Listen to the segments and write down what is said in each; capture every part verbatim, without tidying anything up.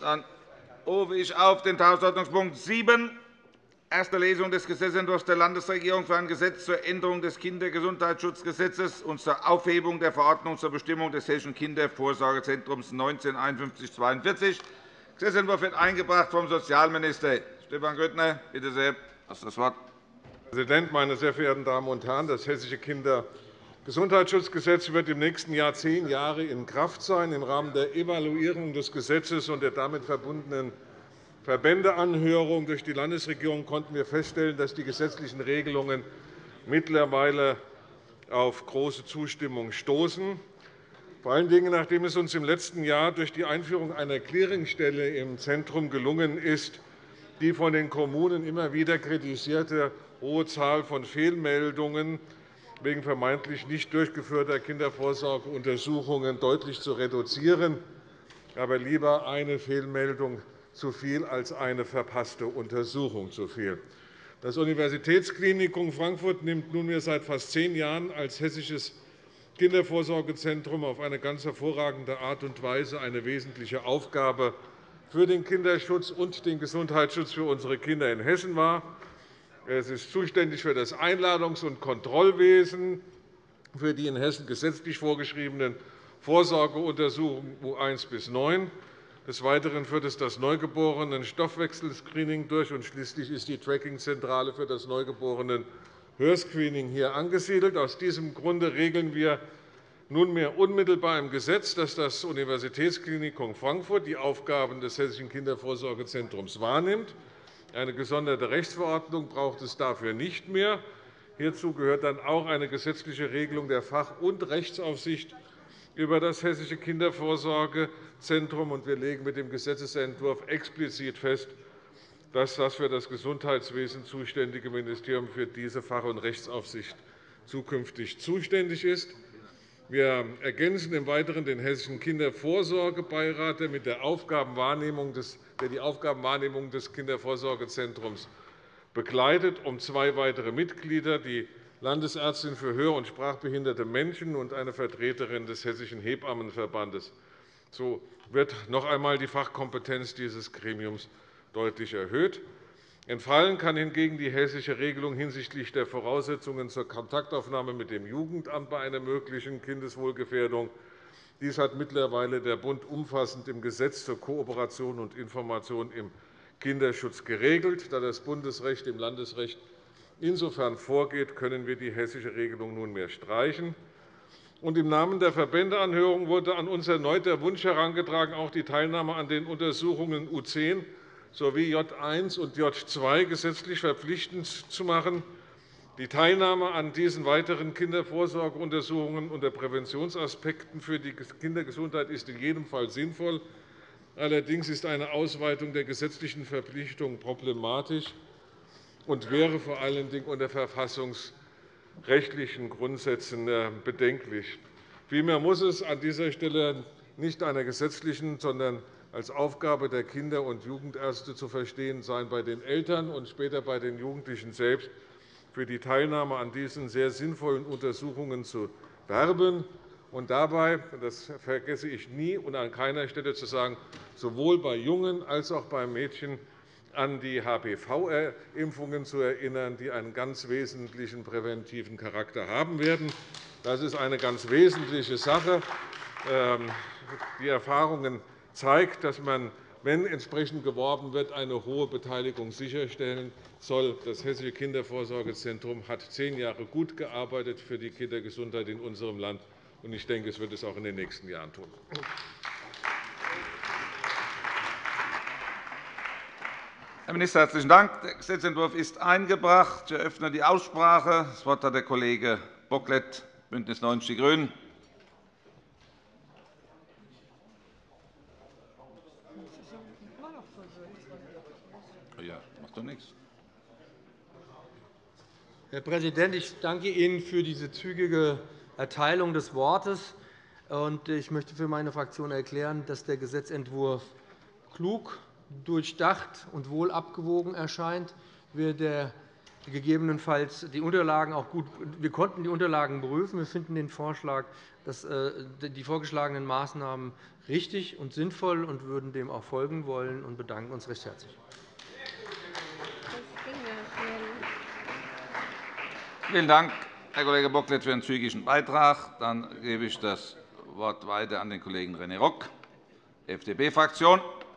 Dann rufe ich auf den Tagesordnungspunkt sieben, erste Lesung des Gesetzentwurfs der Landesregierung für ein Gesetz zur Änderung des Kindergesundheitsschutzgesetzes und zur Aufhebung der Verordnung zur Bestimmung des Hessischen Kindervorsorgezentrums neunzehnhunderteinundfünfzig zweiundvierzig. Der Gesetzentwurf wird eingebracht vom Sozialminister. Stefan Grüttner, bitte sehr, du hast das Wort. Herr Präsident, meine sehr verehrten Damen und Herren! Das Hessische Kindergesundheitsschutzgesetz wird im nächsten Jahr zehn Jahre in Kraft sein. Im Rahmen der Evaluierung des Gesetzes und der damit verbundenen Verbändeanhörung durch die Landesregierung konnten wir feststellen, dass die gesetzlichen Regelungen mittlerweile auf große Zustimmung stoßen. Vor allen Dingen, nachdem es uns im letzten Jahr durch die Einführung einer Clearingstelle im Zentrum gelungen ist, die von den Kommunen immer wieder kritisierte hohe Zahl von Fehlmeldungen wegen vermeintlich nicht durchgeführter Kindervorsorgeuntersuchungen deutlich zu reduzieren. Aber lieber eine Fehlmeldung zu viel als eine verpasste Untersuchung zu viel. Das Universitätsklinikum Frankfurt nimmt nunmehr seit fast zehn Jahren als hessisches Kindervorsorgezentrum auf eine ganz hervorragende Art und Weise eine wesentliche Aufgabe für den Kinderschutz und den Gesundheitsschutz für unsere Kinder in Hessen wahr. Es ist zuständig für das Einladungs- und Kontrollwesen, für die in Hessen gesetzlich vorgeschriebenen Vorsorgeuntersuchungen U eins bis neun. Des Weiteren führt es das Neugeborenen-Stoffwechselscreening durch, und schließlich ist die Trackingzentrale für das Neugeborenen-Hörscreening hier angesiedelt. Aus diesem Grunde regeln wir nunmehr unmittelbar im Gesetz, dass das Universitätsklinikum Frankfurt die Aufgaben des Hessischen Kindervorsorgezentrums wahrnimmt. Eine gesonderte Rechtsverordnung braucht es dafür nicht mehr. Hierzu gehört dann auch eine gesetzliche Regelung der Fach- und Rechtsaufsicht über das Hessische Kindervorsorgezentrum. Wir legen mit dem Gesetzentwurf explizit fest, dass das für das Gesundheitswesen zuständige Ministerium für diese Fach- und Rechtsaufsicht zukünftig zuständig ist. Wir ergänzen im Weiteren den Hessischen Kindervorsorgebeirat, der mit der Aufgabenwahrnehmung des, der die Aufgabenwahrnehmung des Kindervorsorgezentrums begleitet, um zwei weitere Mitglieder, die Landesärztin für hör- und sprachbehinderte Menschen und eine Vertreterin des Hessischen Hebammenverbandes. So wird noch einmal die Fachkompetenz dieses Gremiums deutlich erhöht. Entfallen kann hingegen die hessische Regelung hinsichtlich der Voraussetzungen zur Kontaktaufnahme mit dem Jugendamt bei einer möglichen Kindeswohlgefährdung. Dies hat mittlerweile der Bund umfassend im Gesetz zur Kooperation und Information im Kinderschutz geregelt. Da das Bundesrecht dem Landesrecht insofern vorgeht, können wir die hessische Regelung nunmehr streichen. Und Im Namen der Verbändeanhörung wurde an uns erneut der Wunsch herangetragen, auch die Teilnahme an den Untersuchungen U zehn sowie J eins und J zwei gesetzlich verpflichtend zu machen. Die Teilnahme an diesen weiteren Kindervorsorgeuntersuchungen unter Präventionsaspekten für die Kindergesundheit ist in jedem Fall sinnvoll. Allerdings ist eine Ausweitung der gesetzlichen Verpflichtung problematisch und wäre vor allen Dingen unter verfassungsrechtlichen Grundsätzen bedenklich. Vielmehr muss es an dieser Stelle nicht einer gesetzlichen, sondern als Aufgabe der Kinder- und Jugendärzte zu verstehen sein, bei den Eltern und später bei den Jugendlichen selbst für die Teilnahme an diesen sehr sinnvollen Untersuchungen zu werben und dabei, das vergesse ich nie und an keiner Stelle zu sagen, sowohl bei Jungen als auch bei Mädchen an die H P V-Impfungen zu erinnern, die einen ganz wesentlichen präventiven Charakter haben werden. Das ist eine ganz wesentliche Sache. Die Erfahrungen zeigen, dass man, wenn entsprechend geworben wird, eine hohe Beteiligung sicherstellen soll. Das Hessische Kindervorsorgezentrum hat zehn Jahre gut gearbeitet für die Kindergesundheit in unserem Land, und ich denke, es wird es auch in den nächsten Jahren tun. Herr Minister, herzlichen Dank. Der Gesetzentwurf ist eingebracht. Ich eröffne die Aussprache. Das Wort hat der Kollege Bocklet, BÜNDNIS neunzig die GRÜNEN. Herr Präsident, ich danke Ihnen für diese zügige Erteilung des Wortes. Ich möchte für meine Fraktion erklären, dass der Gesetzentwurf klug, durchdacht und wohl abgewogen erscheint. Wir der gegebenenfalls die Unterlagen auch gut. Wir konnten die Unterlagen prüfen. Wir finden den Vorschlag, dass die vorgeschlagenen Maßnahmen richtig und sinnvoll und würden dem auch folgen wollen und bedanken uns recht herzlich. Vielen Dank, Herr Kollege Bocklet, für den zügigen Beitrag. Dann gebe ich das Wort weiter an den Kollegen René Rock, F D P-Fraktion.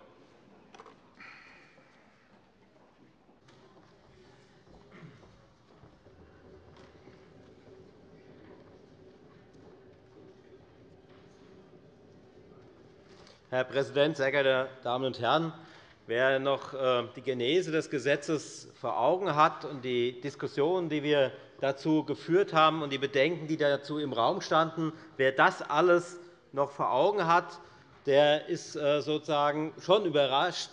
Herr Präsident, sehr geehrte Damen und Herren! Wer noch die Genese des Gesetzes vor Augen hat und die Diskussionen, die wir dazu geführt haben, und die Bedenken, die dazu im Raum standen, wer das alles noch vor Augen hat, der ist sozusagen schon überrascht,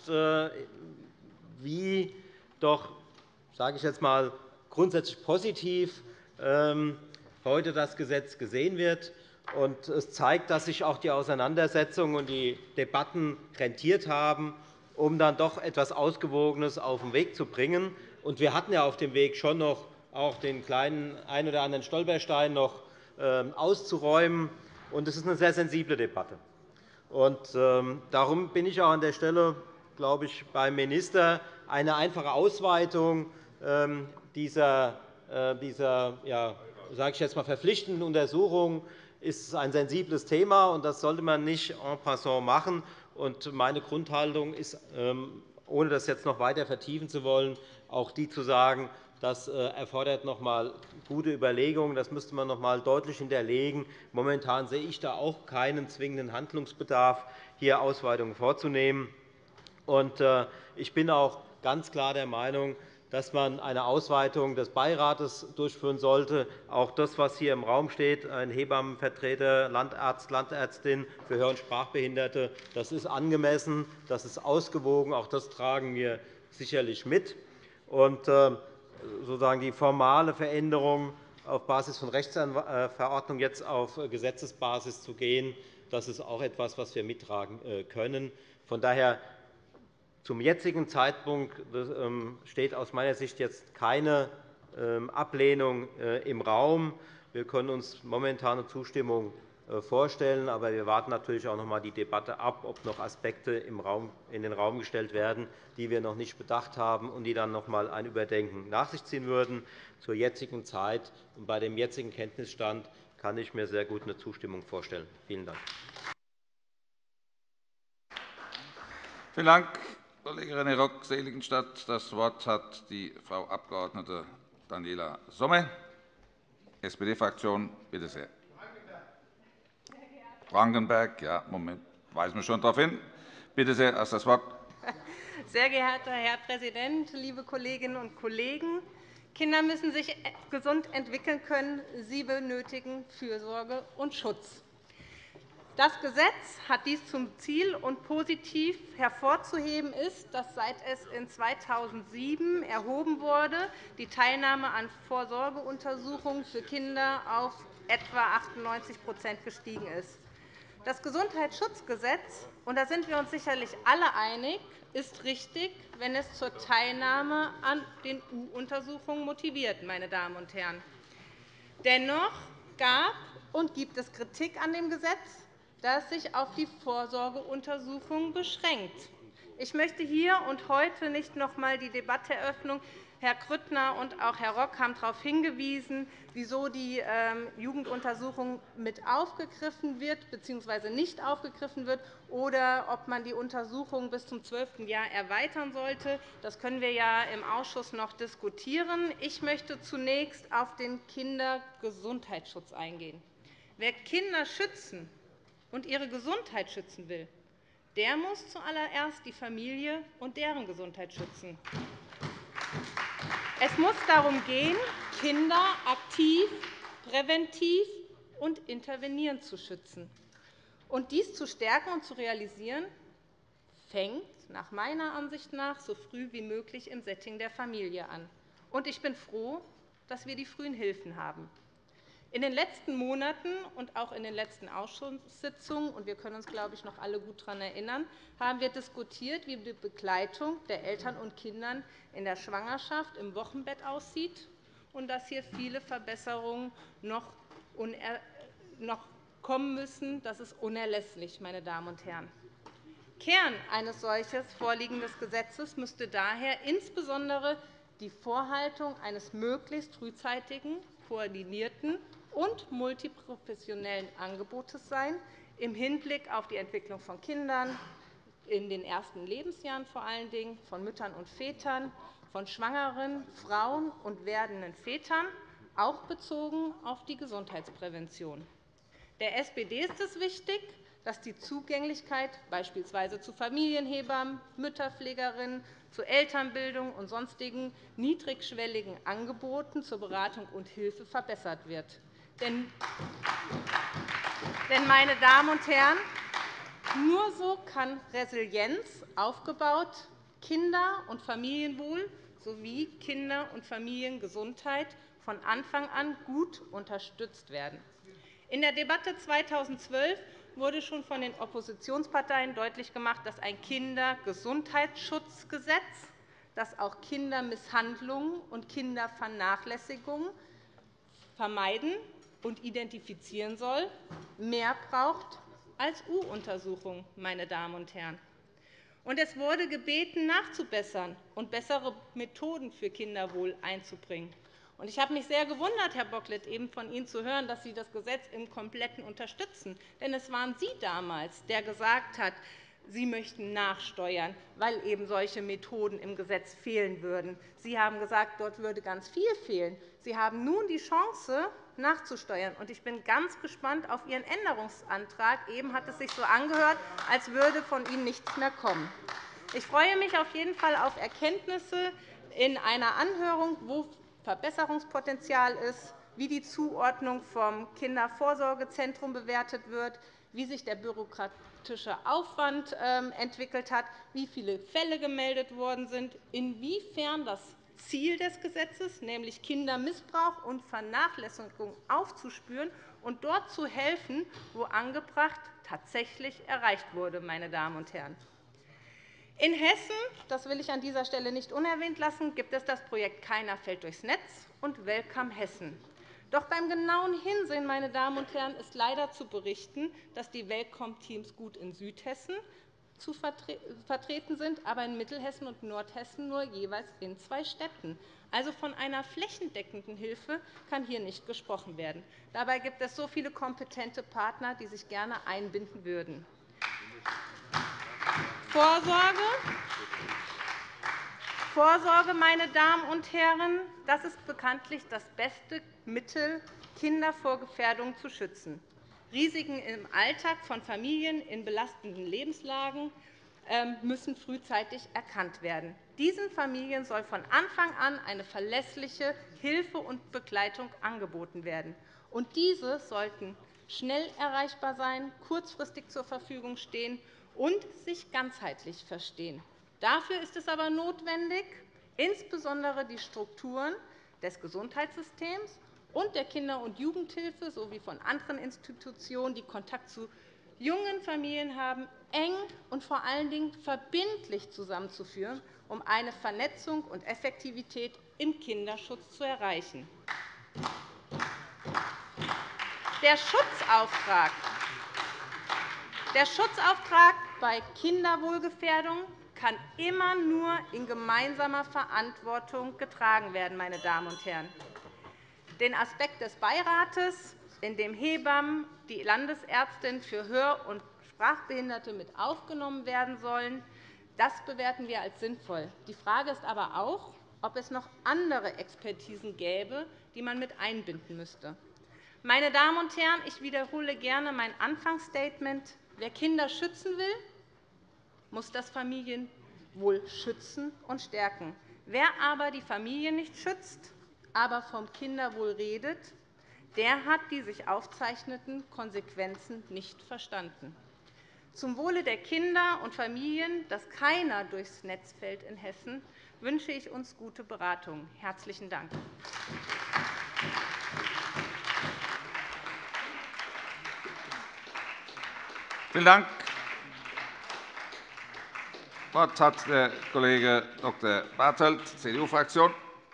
wie doch, sage ich jetzt einmal, grundsätzlich positiv heute das Gesetz gesehen wird. Es zeigt, dass sich auch die Auseinandersetzungen und die Debatten rentiert haben, um dann doch etwas Ausgewogenes auf den Weg zu bringen. Wir hatten ja auf dem Weg schon noch auch den kleinen ein oder anderen Stolperstein noch auszuräumen. Es ist eine sehr sensible Debatte. Darum bin ich auch an der Stelle, glaube ich, beim Minister. Eine einfache Ausweitung dieser, dieser ja, sage ich jetzt mal, verpflichtenden Untersuchung ist ein sensibles Thema, und das sollte man nicht en passant machen. Meine Grundhaltung ist, ohne das jetzt noch weiter vertiefen zu wollen, auch die zu sagen, das erfordert noch einmal gute Überlegungen. Das müsste man noch einmal deutlich hinterlegen. Momentan sehe ich da auch keinen zwingenden Handlungsbedarf, hier Ausweitungen vorzunehmen. Ich bin auch ganz klar der Meinung, dass man eine Ausweitung des Beirates durchführen sollte. Auch das, was hier im Raum steht, ein Hebammenvertreter, Landarzt, Landärztin für Hör- und Sprachbehinderte, das ist angemessen, das ist ausgewogen. Auch das tragen wir sicherlich mit. Und sozusagen die formale Veränderung auf Basis von Rechtsverordnung jetzt auf Gesetzesbasis zu gehen, das ist auch etwas, was wir mittragen können. Von daher zum jetzigen Zeitpunkt steht aus meiner Sicht jetzt keine Ablehnung im Raum. Wir können uns momentan Zustimmung vorstellen, aber wir warten natürlich auch noch einmal die Debatte ab, ob noch Aspekte in den Raum gestellt werden, die wir noch nicht bedacht haben und die dann noch einmal ein Überdenken nach sich ziehen würden. Zur jetzigen Zeit und bei dem jetzigen Kenntnisstand kann ich mir sehr gut eine Zustimmung vorstellen. Vielen Dank. Vielen Dank, Kollege René Rock, Seligenstadt. Das Wort hat die Frau Abg. Daniela Somme, S P D-Fraktion. Bitte sehr. Frankenberg, ja, Moment, weisen wir schon darauf hin. Bitte sehr, erst das Wort. Sehr geehrter Herr Präsident, liebe Kolleginnen und Kollegen! Kinder müssen sich gesund entwickeln können. Sie benötigen Fürsorge und Schutz. Das Gesetz hat dies zum Ziel, und positiv hervorzuheben ist, dass seit es in zweitausendsieben erhoben wurde, die Teilnahme an Vorsorgeuntersuchungen für Kinder auf etwa achtundneunzig gestiegen ist. Das Gesundheitsschutzgesetz, und da sind wir uns sicherlich alle einig, ist richtig, wenn es zur Teilnahme an den U-Untersuchungen motiviert. Meine Damen und Herren. Dennoch gab und gibt es Kritik an dem Gesetz, das sich auf die Vorsorgeuntersuchung beschränkt. Ich möchte hier und heute nicht noch einmal die Debatte eröffnen. Herr Grüttner und auch Herr Rock haben darauf hingewiesen, wieso die Jugenduntersuchung mit aufgegriffen wird bzw. nicht aufgegriffen wird oder ob man die Untersuchung bis zum zwölften Jahr erweitern sollte. Das können wir ja im Ausschuss noch diskutieren. Ich möchte zunächst auf den Kindergesundheitsschutz eingehen. Wer Kinder schützen und ihre Gesundheit schützen will, der muss zuallererst die Familie und deren Gesundheit schützen. Es muss darum gehen, Kinder aktiv, präventiv und intervenierend zu schützen. Und dies zu stärken und zu realisieren, fängt nach meiner Ansicht nach so früh wie möglich im Setting der Familie an. Und ich bin froh, dass wir die frühen Hilfen haben. In den letzten Monaten und auch in den letzten Ausschusssitzungen, und wir können uns, glaube ich, noch alle gut daran erinnern, haben wir diskutiert, wie die Begleitung der Eltern und Kindern in der Schwangerschaft im Wochenbett aussieht und dass hier viele Verbesserungen noch kommen müssen. Das ist unerlässlich, meine Damen und Herren. Kern eines solchen vorliegenden Gesetzes müsste daher insbesondere die Vorhaltung eines möglichst frühzeitigen, koordinierten und multiprofessionellen Angebotes sein, im Hinblick auf die Entwicklung von Kindern, in den ersten Lebensjahren vor allen Dingen, von Müttern und Vätern, von schwangeren Frauen und werdenden Vätern, auch bezogen auf die Gesundheitsprävention. Der S P D ist es wichtig, dass die Zugänglichkeit beispielsweise zu Familienhebammen, Mütterpflegerinnen, zu Elternbildung und sonstigen niedrigschwelligen Angeboten zur Beratung und Hilfe verbessert wird. Denn, meine Damen und Herren, nur so kann Resilienz aufgebaut, Kinder- und Familienwohl sowie Kinder- und Familiengesundheit von Anfang an gut unterstützt werden. In der Debatte zweitausendzwölf wurde schon von den Oppositionsparteien deutlich gemacht, dass ein Kindergesundheitsschutzgesetz, das auch Kindermisshandlungen und Kindervernachlässigungen vermeiden und identifizieren soll, mehr braucht als U-Untersuchungen, meine Damen und Herren. Und es wurde gebeten, nachzubessern und bessere Methoden für Kinderwohl einzubringen. Ich habe mich sehr gewundert, Herr Bocklet, eben von Ihnen zu hören, dass Sie das Gesetz im Kompletten unterstützen. Denn es waren Sie damals, der gesagt hat, Sie möchten nachsteuern, weil eben solche Methoden im Gesetz fehlen würden. Sie haben gesagt, dort würde ganz viel fehlen. Sie haben nun die Chance, nachzusteuern. Ich bin ganz gespannt auf Ihren Änderungsantrag. Eben hat es sich so angehört, als würde von Ihnen nichts mehr kommen. Ich freue mich auf jeden Fall auf Erkenntnisse in einer Anhörung, wo Verbesserungspotenzial ist, wie die Zuordnung vom Kindervorsorgezentrum bewertet wird, wie sich der bürokratische Aufwand entwickelt hat, wie viele Fälle gemeldet worden sind, inwiefern das Ziel des Gesetzes, nämlich Kindermissbrauch und Vernachlässigung aufzuspüren und dort zu helfen, wo angebracht tatsächlich erreicht wurde. Meine Damen und Herren. In Hessen, das will ich an dieser Stelle nicht unerwähnt lassen, gibt es das Projekt Keiner fällt durchs Netz und Welcome Hessen. Doch beim genauen Hinsehen, meine Damen und Herren, ist leider zu berichten, dass die Welcome-Teams gut in Südhessen zu vertreten sind, aber in Mittelhessen und Nordhessen nur jeweils in zwei Städten. Also von einer flächendeckenden Hilfe kann hier nicht gesprochen werden. Dabei gibt es so viele kompetente Partner, die sich gerne einbinden würden. Vorsorge. Vorsorge, meine Damen und Herren, das ist bekanntlich das beste Mittel, Kinder vor Gefährdung zu schützen. Risiken im Alltag von Familien in belastenden Lebenslagen müssen frühzeitig erkannt werden. Diesen Familien soll von Anfang an eine verlässliche Hilfe und Begleitung angeboten werden. Und diese sollten schnell erreichbar sein, kurzfristig zur Verfügung stehen und sich ganzheitlich verstehen. Dafür ist es aber notwendig, insbesondere die Strukturen des Gesundheitssystems und der Kinder- und Jugendhilfe sowie von anderen Institutionen, die Kontakt zu jungen Familien haben, eng und vor allen Dingen verbindlich zusammenzuführen, um eine Vernetzung und Effektivität im Kinderschutz zu erreichen. Der Schutzauftrag Der Schutzauftrag bei Kinderwohlgefährdung kann immer nur in gemeinsamer Verantwortung getragen werden. Meine Damen und Herren. Den Aspekt des Beirates, in dem Hebammen, die Landesärztin für Hör- und Sprachbehinderte mit aufgenommen werden sollen, das bewerten wir als sinnvoll. Die Frage ist aber auch, ob es noch andere Expertisen gäbe, die man mit einbinden müsste. Meine Damen und Herren, ich wiederhole gerne mein Anfangsstatement. Wer Kinder schützen will, muss das Familienwohl schützen und stärken. Wer aber die Familie nicht schützt, aber vom Kinderwohl redet, der hat die sich aufzeichnenden Konsequenzen nicht verstanden. Zum Wohle der Kinder und Familien, dass keiner durchs Netz fällt in Hessen, wünsche ich uns gute Beratung. Herzlichen Dank. Vielen Dank. Das Wort hat der Kollege Doktor Bartelt, C D U-Fraktion.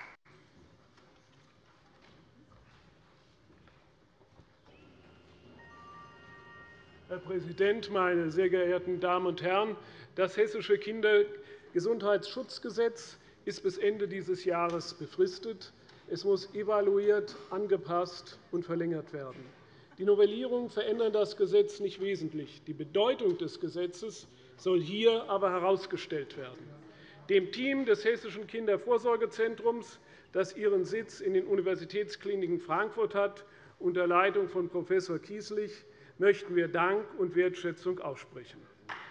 Herr Präsident, meine sehr geehrten Damen und Herren! Das Hessische Kindergesundheitsschutzgesetz ist bis Ende dieses Jahres befristet. Es muss evaluiert, angepasst und verlängert werden. Die Novellierungen verändern das Gesetz nicht wesentlich. Die Bedeutung des Gesetzes soll hier aber herausgestellt werden. Dem Team des Hessischen Kindervorsorgezentrums, das ihren Sitz in den Universitätskliniken Frankfurt hat, unter Leitung von Prof Kieslich, möchten wir Dank und Wertschätzung aussprechen.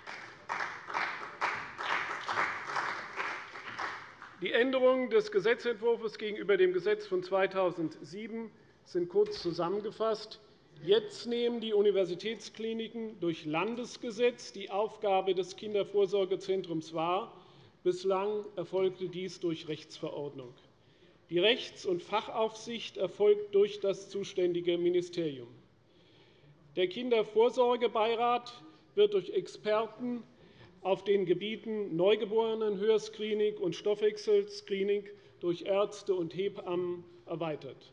Die Änderungen des Gesetzentwurfs gegenüber dem Gesetz von zweitausendsieben sind kurz zusammengefasst. Jetzt nehmen die Universitätskliniken durch Landesgesetz die Aufgabe des Kindervorsorgezentrums wahr. Bislang erfolgte dies durch Rechtsverordnung. Die Rechts- und Fachaufsicht erfolgt durch das zuständige Ministerium. Der Kindervorsorgebeirat wird durch Experten auf den Gebieten Neugeborenenhörscreening und Stoffwechselscreening durch Ärzte und Hebammen erweitert.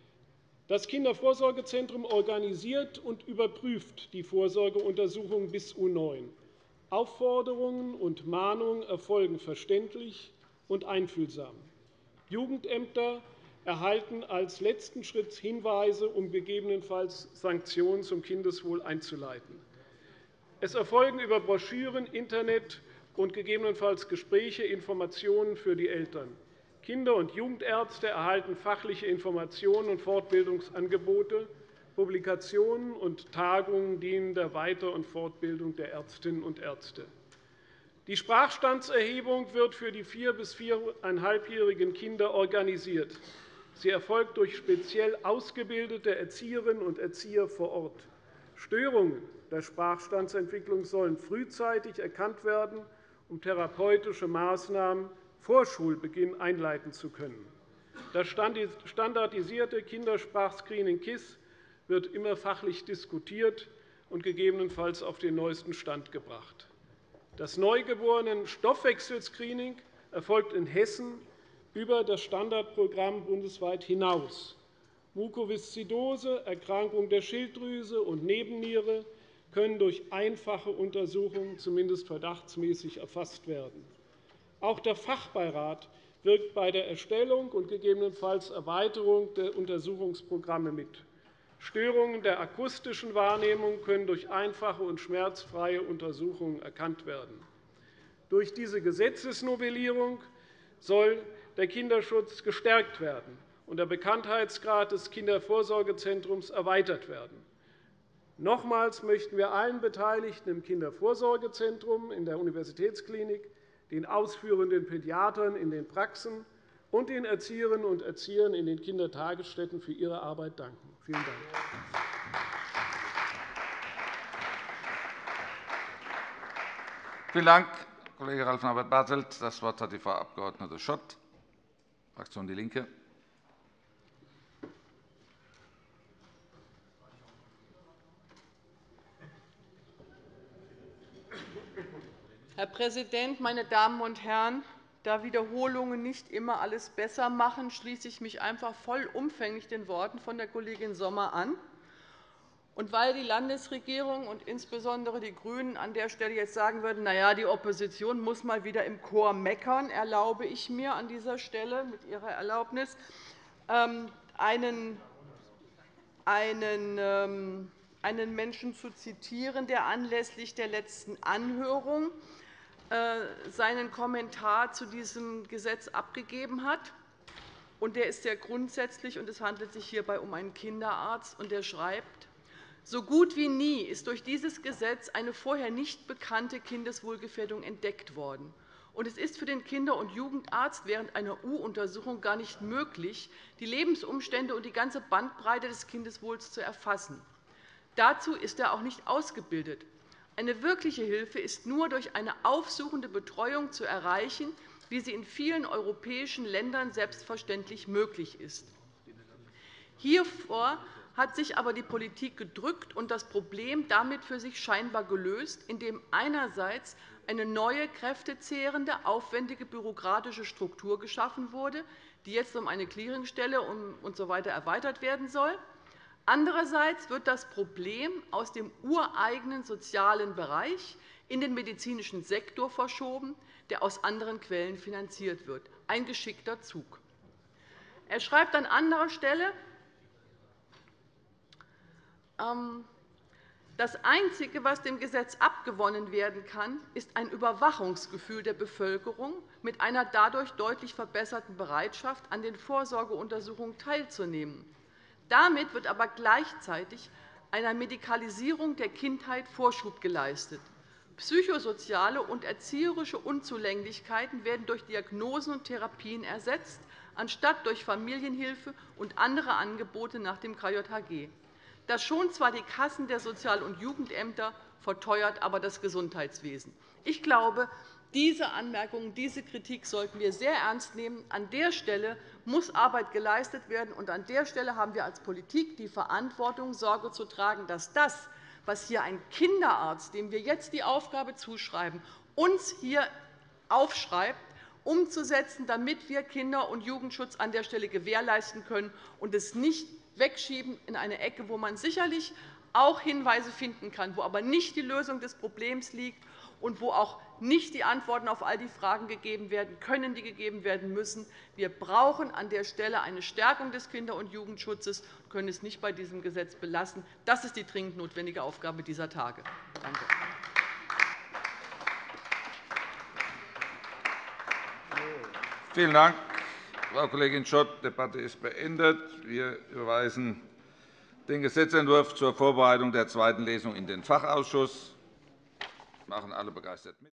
Das Kindervorsorgezentrum organisiert und überprüft die Vorsorgeuntersuchungen bis U neun. Aufforderungen und Mahnungen erfolgen verständlich und einfühlsam. Jugendämter erhalten als letzten Schritt Hinweise, um gegebenenfalls Sanktionen zum Kindeswohl einzuleiten. Es erfolgen über Broschüren, Internet und gegebenenfalls Gespräche Informationen für die Eltern. Kinder- und Jugendärzte erhalten fachliche Informationen und Fortbildungsangebote. Publikationen und Tagungen dienen der Weiter- und Fortbildung der Ärztinnen und Ärzte. Die Sprachstandserhebung wird für die vier- bis viereinhalbjährigen Kinder organisiert. Sie erfolgt durch speziell ausgebildete Erzieherinnen und Erzieher vor Ort. Störungen der Sprachstandsentwicklung sollen frühzeitig erkannt werden, um therapeutische Maßnahmen vor Schulbeginn einleiten zu können. Das standardisierte Kindersprachscreening K I S wird immer fachlich diskutiert und gegebenenfalls auf den neuesten Stand gebracht. Das Neugeborenen-Stoffwechselscreening erfolgt in Hessen über das Standardprogramm bundesweit hinaus. Mukoviszidose, Erkrankung der Schilddrüse und Nebenniere können durch einfache Untersuchungen zumindest verdachtsmäßig erfasst werden. Auch der Fachbeirat wirkt bei der Erstellung und gegebenenfalls Erweiterung der Untersuchungsprogramme mit. Störungen der akustischen Wahrnehmung können durch einfache und schmerzfreie Untersuchungen erkannt werden. Durch diese Gesetzesnovellierung soll der Kinderschutz gestärkt werden und der Bekanntheitsgrad des Kindervorsorgezentrums erweitert werden. Nochmals möchten wir allen Beteiligten im Kindervorsorgezentrum, in der Universitätsklinik, den ausführenden Pädiatern in den Praxen und den Erzieherinnen und Erziehern in den Kindertagesstätten für ihre Arbeit danken. Vielen Dank. Vielen Dank, Kollege Ralf Norbert Bartelt. Das Wort hat die Frau Abg. Schott, Fraktion DIE LINKE. Herr Präsident, meine Damen und Herren! Da Wiederholungen nicht immer alles besser machen, schließe ich mich einfach vollumfänglich den Worten von der Kollegin Sommer an. Und weil die Landesregierung und insbesondere die GRÜNEN an der Stelle jetzt sagen würden, na ja, die Opposition muss mal wieder im Chor meckern, erlaube ich mir an dieser Stelle mit Ihrer Erlaubnis einen, einen, einen Menschen zu zitieren, der anlässlich der letzten Anhörung seinen Kommentar zu diesem Gesetz abgegeben hat. Der ist sehr grundsätzlich, und es handelt sich hierbei um einen Kinderarzt. Und er schreibt: So gut wie nie ist durch dieses Gesetz eine vorher nicht bekannte Kindeswohlgefährdung entdeckt worden. Und es ist für den Kinder- und Jugendarzt während einer U-Untersuchung gar nicht möglich, die Lebensumstände und die ganze Bandbreite des Kindeswohls zu erfassen. Dazu ist er auch nicht ausgebildet. Eine wirkliche Hilfe ist nur durch eine aufsuchende Betreuung zu erreichen, wie sie in vielen europäischen Ländern selbstverständlich möglich ist. Hiervor hat sich aber die Politik gedrückt und das Problem damit für sich scheinbar gelöst, indem einerseits eine neue, kräftezehrende, aufwendige bürokratische Struktur geschaffen wurde, die jetzt um eine Clearingstelle usw. erweitert werden soll. Andererseits wird das Problem aus dem ureigenen sozialen Bereich in den medizinischen Sektor verschoben, der aus anderen Quellen finanziert wird. Ein geschickter Zug. Er schreibt an anderer Stelle, das Einzige, was dem Gesetz abgewonnen werden kann, ist ein Überwachungsgefühl der Bevölkerung mit einer dadurch deutlich verbesserten Bereitschaft, an den Vorsorgeuntersuchungen teilzunehmen. Damit wird aber gleichzeitig einer Medikalisierung der Kindheit Vorschub geleistet. Psychosoziale und erzieherische Unzulänglichkeiten werden durch Diagnosen und Therapien ersetzt, anstatt durch Familienhilfe und andere Angebote nach dem K J H G. Das schont zwar die Kassen der Sozial- und Jugendämter, verteuert aber das Gesundheitswesen. Ich glaube, diese Anmerkungen, diese Kritik sollten wir sehr ernst nehmen. An der Stelle muss Arbeit geleistet werden, und an der Stelle haben wir als Politik die Verantwortung, Sorge zu tragen, dass das, was hier ein Kinderarzt, dem wir jetzt die Aufgabe zuschreiben, uns hier aufschreibt, umzusetzen, damit wir Kinder- und Jugendschutz an der Stelle gewährleisten können und es nicht wegschieben in eine Ecke, wo man sicherlich auch Hinweise finden kann, wo aber nicht die Lösung des Problems liegt und wo auch nicht die Antworten auf all die Fragen gegeben werden können, die gegeben werden müssen. Wir brauchen an der Stelle eine Stärkung des Kinder- und Jugendschutzes und können es nicht bei diesem Gesetz belassen. Das ist die dringend notwendige Aufgabe dieser Tage. Danke. Vielen Dank, Frau Kollegin Schott. Die Debatte ist beendet. Wir überweisen den Gesetzentwurf zur Vorbereitung der zweiten Lesung in den Fachausschuss. Machen alle begeistert mit.